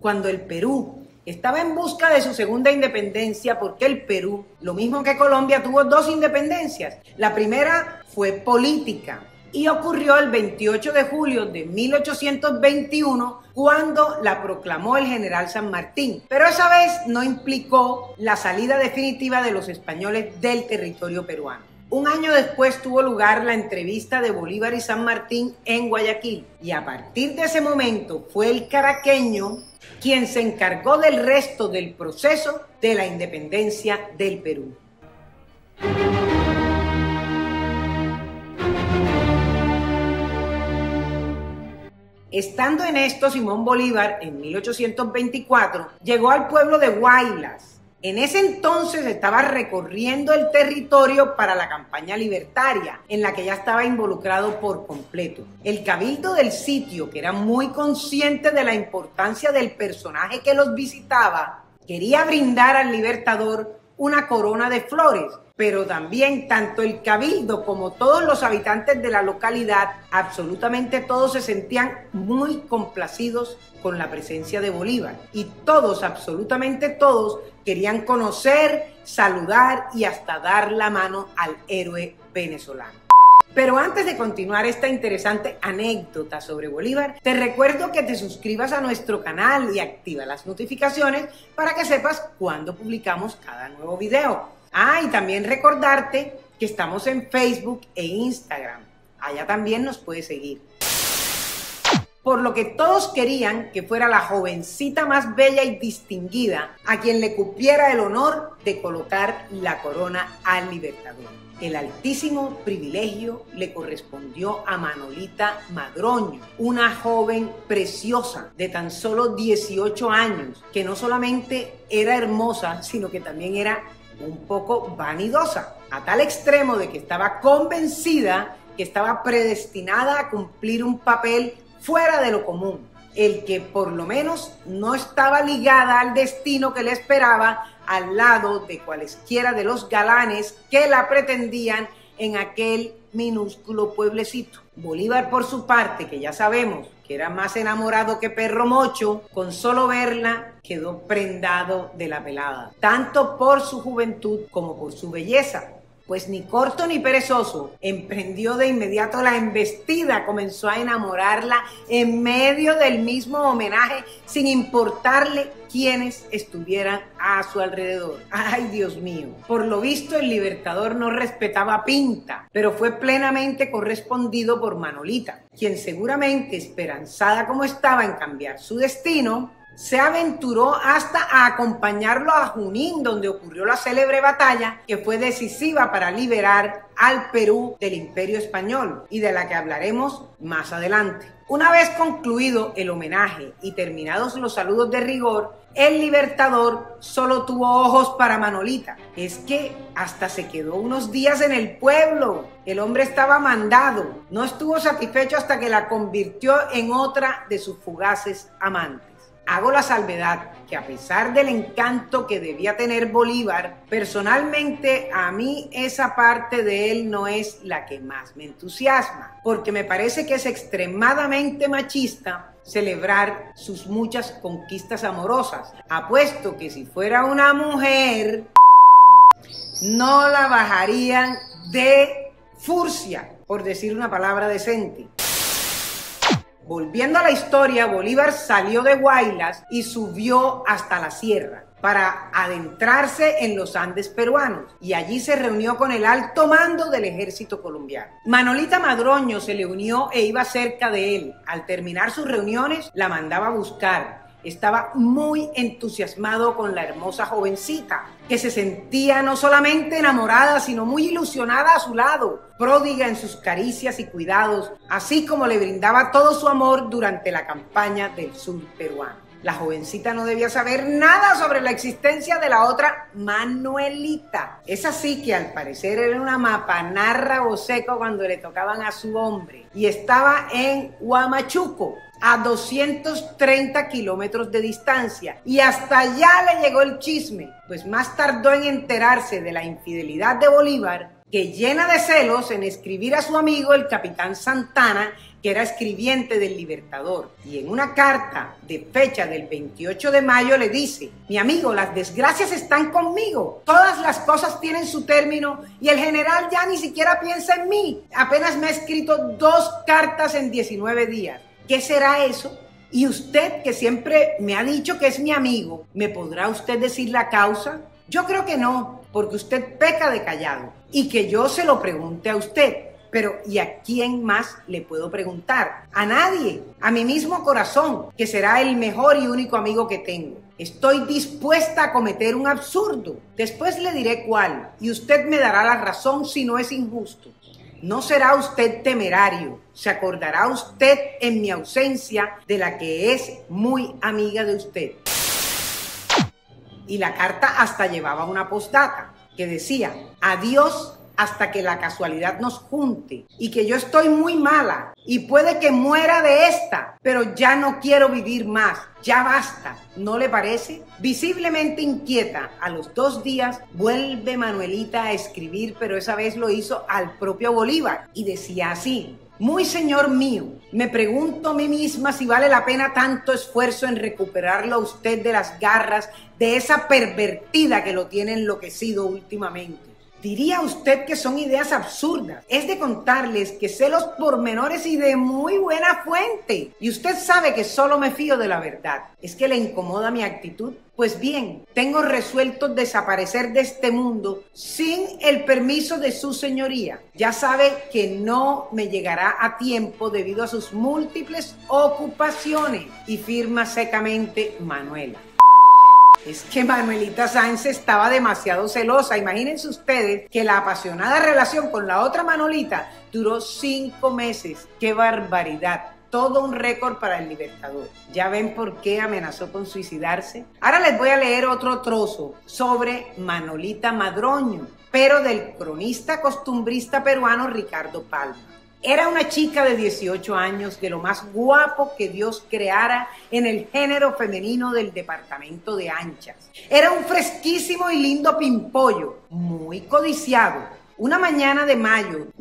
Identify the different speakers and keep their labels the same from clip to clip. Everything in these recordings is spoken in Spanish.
Speaker 1: cuando el Perú estaba en busca de su segunda independencia, porque el Perú, lo mismo que Colombia, tuvo dos independencias. La primera fue política y ocurrió el 28 de julio de 1821, cuando la proclamó el general San Martín. Pero esa vez no implicó la salida definitiva de los españoles del territorio peruano. Un año después tuvo lugar la entrevista de Bolívar y San Martín en Guayaquil, y a partir de ese momento fue el caraqueño quien se encargó del resto del proceso de la independencia del Perú. Estando en esto, Simón Bolívar, en 1824, llegó al pueblo de Huaylas. En ese entonces estaba recorriendo el territorio para la campaña libertaria, en la que ya estaba involucrado por completo. El cabildo del sitio, que era muy consciente de la importancia del personaje que los visitaba, quería brindar al libertador una corona de flores, pero también tanto el cabildo como todos los habitantes de la localidad, absolutamente todos se sentían muy complacidos con la presencia de Bolívar, y todos, absolutamente todos, querían conocer, saludar y hasta dar la mano al héroe venezolano. Pero antes de continuar esta interesante anécdota sobre Bolívar, te recuerdo que te suscribas a nuestro canal y activa las notificaciones para que sepas cuando publicamos cada nuevo video. Y también recordarte que estamos en Facebook e Instagram. Allá también nos puedes seguir. Por lo que todos querían que fuera la jovencita más bella y distinguida a quien le cupiera el honor de colocar la corona al libertador. El altísimo privilegio le correspondió a Manolita Madroño, una joven preciosa de tan solo 18 años, que no solamente era hermosa, sino que también era un poco vanidosa, a tal extremo de que estaba convencida que estaba predestinada a cumplir un papel fuera de lo común, el que por lo menos no estaba ligada al destino que le esperaba al lado de cualesquiera de los galanes que la pretendían en aquel minúsculo pueblecito. Bolívar, por su parte, que ya sabemos que era más enamorado que perro mocho, con solo verla quedó prendado de la pelada, tanto por su juventud como por su belleza. Pues ni corto ni perezoso, emprendió de inmediato la embestida, comenzó a enamorarla en medio del mismo homenaje, sin importarle quiénes estuvieran a su alrededor. ¡Ay, Dios mío! Por lo visto, el libertador no respetaba pinta, pero fue plenamente correspondido por Manolita, quien seguramente, esperanzada como estaba en cambiar su destino, se aventuró hasta a acompañarlo a Junín, donde ocurrió la célebre batalla que fue decisiva para liberar al Perú del Imperio Español, y de la que hablaremos más adelante. Una vez concluido el homenaje y terminados los saludos de rigor, el libertador solo tuvo ojos para Manolita. Es que hasta se quedó unos días en el pueblo. El hombre estaba mandado. No estuvo satisfecho hasta que la convirtió en otra de sus fugaces amantes. Hago la salvedad que, a pesar del encanto que debía tener Bolívar, personalmente a mí esa parte de él no es la que más me entusiasma, porque me parece que es extremadamente machista celebrar sus muchas conquistas amorosas. Apuesto que si fuera una mujer, no la bajarían de furcia, por decir una palabra decente. Volviendo a la historia, Bolívar salió de Huaylas y subió hasta la sierra para adentrarse en los Andes peruanos, y allí se reunió con el alto mando del ejército colombiano. Manolita Madroño se le unió e iba cerca de él. Al terminar sus reuniones, la mandaba a buscar. Estaba muy entusiasmado con la hermosa jovencita, que se sentía no solamente enamorada, sino muy ilusionada a su lado, pródiga en sus caricias y cuidados, así como le brindaba todo su amor durante la campaña del sur peruano. La jovencita no debía saber nada sobre la existencia de la otra Manuelita. Es así que al parecer era una mapanarra boceco cuando le tocaban a su hombre, y estaba en Huamachuco, a 230 kilómetros de distancia, y hasta allá le llegó el chisme, pues más tardó en enterarse de la infidelidad de Bolívar, que, llena de celos, en escribir a su amigo el capitán Santana, que era escribiente del Libertador, y en una carta de fecha del 28 de mayo le dice: mi amigo, las desgracias están conmigo, todas las cosas tienen su término y el general ya ni siquiera piensa en mí. Apenas me ha escrito 2 cartas en 19 días. ¿Qué será eso? Y usted, que siempre me ha dicho que es mi amigo, ¿me podrá usted decir la causa? Yo creo que no, porque usted peca de callado y que yo se lo pregunte a usted. Pero ¿y a quién más le puedo preguntar? A nadie, a mi mismo corazón, que será el mejor y único amigo que tengo. Estoy dispuesta a cometer un absurdo. Después le diré cuál y usted me dará la razón si no es injusto. No será usted temerario, se acordará usted en mi ausencia de la que es muy amiga de usted. Y la carta hasta llevaba una postdata que decía: adiós hasta que la casualidad nos junte, y que yo estoy muy mala y puede que muera de esta, pero ya no quiero vivir más, ya basta, ¿no le parece? Visiblemente inquieta, a los 2 días vuelve Manuelita a escribir, pero esa vez lo hizo al propio Bolívar, y decía así: muy señor mío, me pregunto a mí misma si vale la pena tanto esfuerzo en recuperarlo a usted de las garras de esa pervertida que lo tiene enloquecido últimamente. Diría usted que son ideas absurdas. Es de contarles que sé los pormenores y de muy buena fuente. Y usted sabe que solo me fío de la verdad. ¿Es que le incomoda mi actitud? Pues bien, tengo resuelto desaparecer de este mundo sin el permiso de su señoría. Ya sabe que no me llegará a tiempo debido a sus múltiples ocupaciones. Y firma secamente Manuela. Es que Manuelita Sáenz estaba demasiado celosa. Imagínense ustedes que la apasionada relación con la otra Manolita duró 5 meses. ¡Qué barbaridad! Todo un récord para el Libertador. ¿Ya ven por qué amenazó con suicidarse? Ahora les voy a leer otro trozo sobre Manolita Madroño, pero del cronista costumbrista peruano Ricardo Palma. Era una chica de 18 años, de lo más guapo que Dios creara en el género femenino del departamento de Anchas. Era un fresquísimo y lindo pimpollo, muy codiciado. Una mañana de mayo de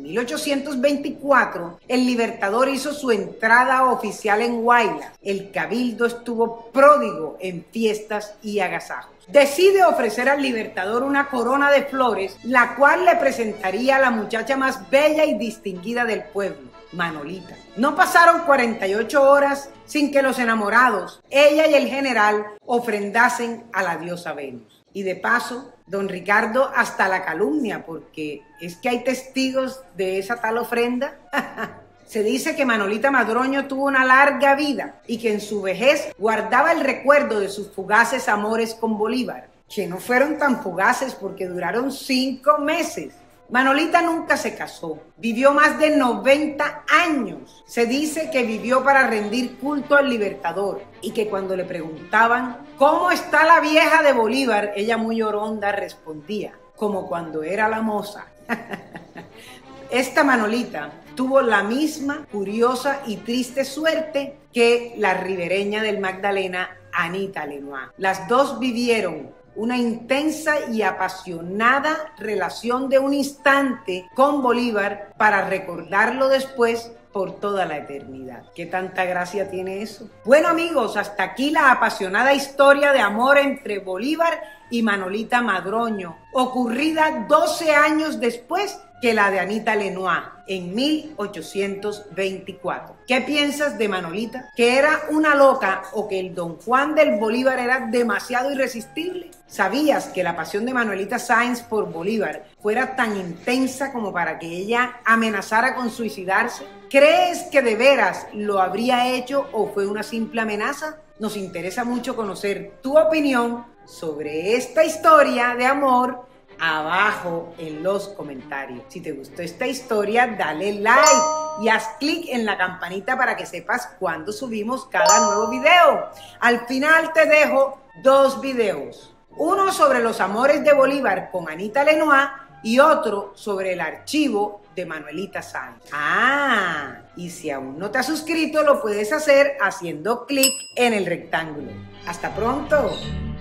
Speaker 1: 1824, el Libertador hizo su entrada oficial en Huaylas. El cabildo estuvo pródigo en fiestas y agasajos. Decide ofrecer al Libertador una corona de flores, la cual le presentaría a la muchacha más bella y distinguida del pueblo, Manolita. No pasaron 48 horas sin que los enamorados, ella y el general, ofrendasen a la diosa Venus. Y de paso, don Ricardo hasta la calumnia, porque es que hay testigos de esa tal ofrenda. Se dice que Manolita Madroño tuvo una larga vida y que en su vejez guardaba el recuerdo de sus fugaces amores con Bolívar, que no fueron tan fugaces porque duraron 5 meses. Manolita nunca se casó, vivió más de 90 años. Se dice que vivió para rendir culto al Libertador y que cuando le preguntaban ¿cómo está la vieja de Bolívar?, ella muy oronda respondía, como cuando era la moza. Esta Manolita tuvo la misma curiosa y triste suerte que la ribereña del Magdalena, Anita Lenoir. Las dos vivieron una intensa y apasionada relación de un instante con Bolívar para recordarlo después por toda la eternidad. ¿Qué tanta gracia tiene eso? Bueno, amigos, hasta aquí la apasionada historia de amor entre Bolívar y Manolita Madroño, ocurrida 12 años después que la de Anita Lenoir en 1824. ¿Qué piensas de Manolita? ¿Que era una loca o que el don Juan del Bolívar era demasiado irresistible? ¿Sabías que la pasión de Manuelita Sáenz por Bolívar fuera tan intensa como para que ella amenazara con suicidarse? ¿Crees que de veras lo habría hecho o fue una simple amenaza? Nos interesa mucho conocer tu opinión sobre esta historia de amor abajo en los comentarios. Si te gustó esta historia, dale like y haz clic en la campanita para que sepas cuando subimos cada nuevo video. Al final te dejo 2 videos. Uno sobre los amores de Bolívar con Anita Lenoir y otro sobre el archivo de Manuelita Sáenz. Y si aún no te has suscrito, lo puedes hacer haciendo clic en el rectángulo. ¡Hasta pronto!